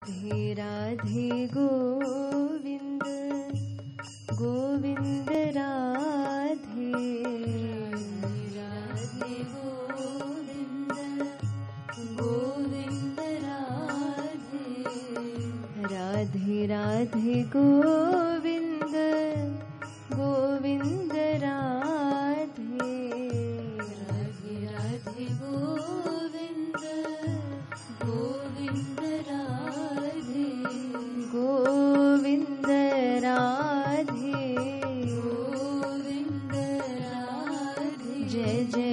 Radhe Radhe Govind Govind Radhe Radhe Govind Govind Radhe Radhe Radhe Govind Govind Radhe Radhe Radhe Govind Govind Radhe Govind Radhe Govind Radhe Jai Jai